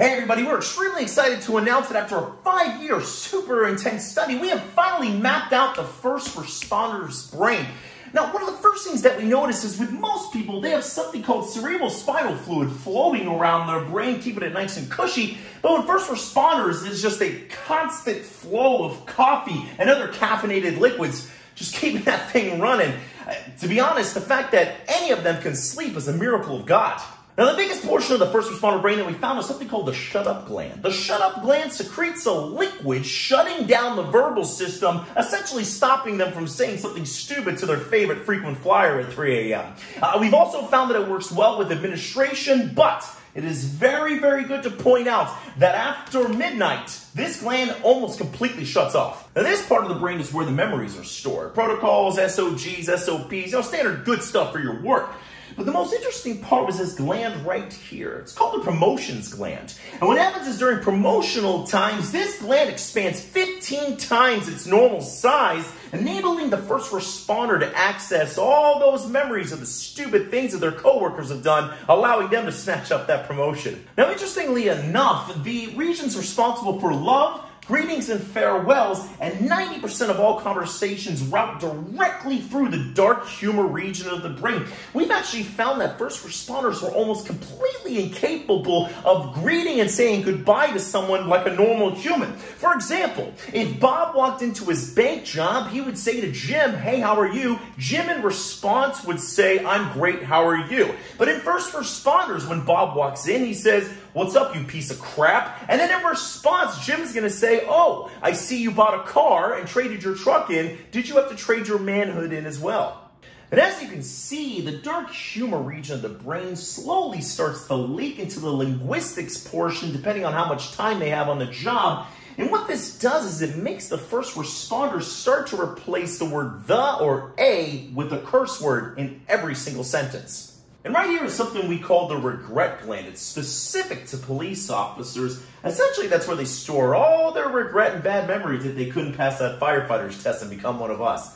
Hey everybody, we're extremely excited to announce that after a 5-year super intense study, we have finally mapped out the first responder's brain. Now, one of the first things that we notice is with most people, they have something called cerebral spinal fluid floating around their brain, keeping it nice and cushy. But with first responders, it's just a constant flow of coffee and other caffeinated liquids, just keeping that thing running. To be honest, the fact that any of them can sleep is a miracle of God. Now, the biggest portion of the first responder brain that we found is something called the shut-up gland. The shut-up gland secretes a liquid shutting down the verbal system, essentially stopping them from saying something stupid to their favorite frequent flyer at 3 a.m. We've also found that it works well with administration, but it is very, very good to point out that after midnight, this gland almost completely shuts off. Now, this part of the brain is where the memories are stored. Protocols, SOGs, SOPs, standard good stuff for your work. But the most interesting part was this gland right here. It's called the promotions gland. And what happens is during promotional times, this gland expands 15 times its normal size, enabling the first responder to access all those memories of the stupid things that their coworkers have done, allowing them to snatch up that promotion. Now, interestingly enough, the regions responsible for love, greetings and farewells, and 90% of all conversations route directly through the dark humor region of the brain. We've actually found that first responders were almost completely incapable of greeting and saying goodbye to someone like a normal human. For example, if Bob walked into his bank job, he would say to Jim, "Hey, how are you?" Jim in response would say, "I'm great, how are you?" But in first responders, when Bob walks in, he says, "What's up, you piece of crap?" And then in response, Jim's going to say, "Oh, I see you bought a car and traded your truck in. Did you have to trade your manhood in as well?" And as you can see, the dark humor region of the brain slowly starts to leak into the linguistics portion depending on how much time they have on the job. And what this does is it makes the first responders start to replace the word the or a with a curse word in every single sentence. And right here is something we call the regret gland. It's specific to police officers. Essentially, that's where they store all their regret and bad memories that they couldn't pass that firefighter's test and become one of us.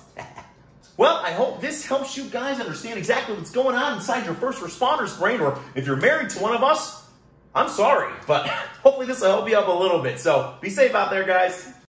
Well, I hope this helps you guys understand exactly what's going on inside your first responder's brain, or if you're married to one of us, I'm sorry, but hopefully this will help you out a little bit. So be safe out there, guys.